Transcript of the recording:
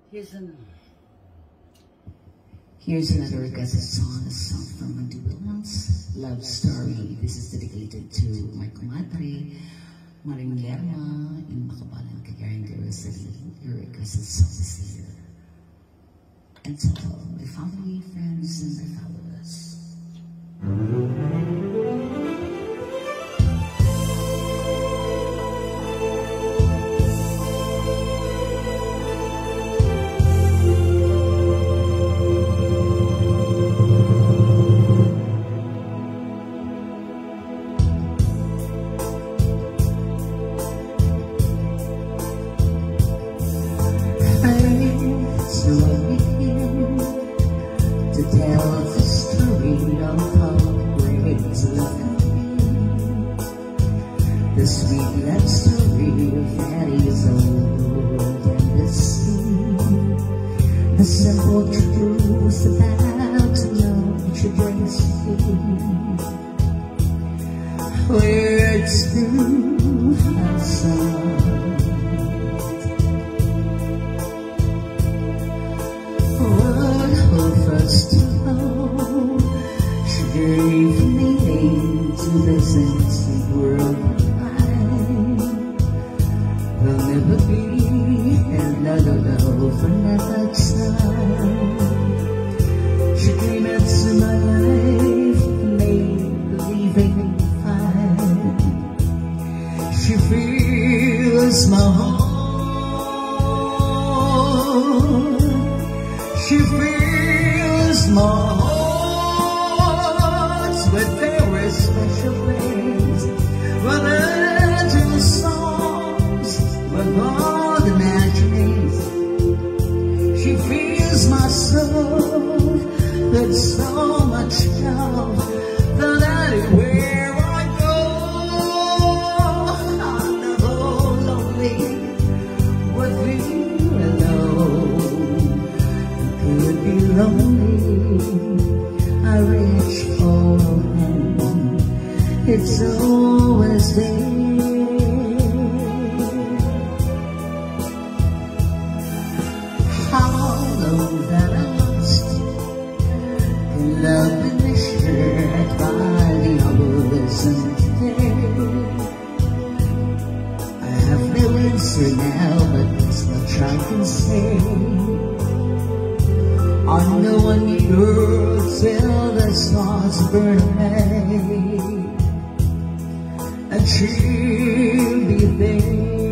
Here's another requested song, a song from Mandibulan's Love Story. This is dedicated to my KUMADRE, MARENG LERMA, in Makabalan, Cagayan de Oro. Your requested song is here. And to all my family, friends, and my followers. So I begin to tell the story of how great love can be. The sweet love story that is old and the sea. The simple truth about love she brings to me. Words through a song. First of all, she gave meaning to this empty world of mine. There'll never be another love, another time. She came into my life, made believing fine. She fills my heart. She fills my heart with very special things, with angel songs, with all the imaginings. She fills my soul with so much love that anywhere I go, I'm never lonely with you alone. Could be lonely, I reach for hand, it's always there. How long that I lost in love in the shirt by the hours and today. I have no answer now, but that's much I can say. I know I need her till the stars burn away, and she'll be there.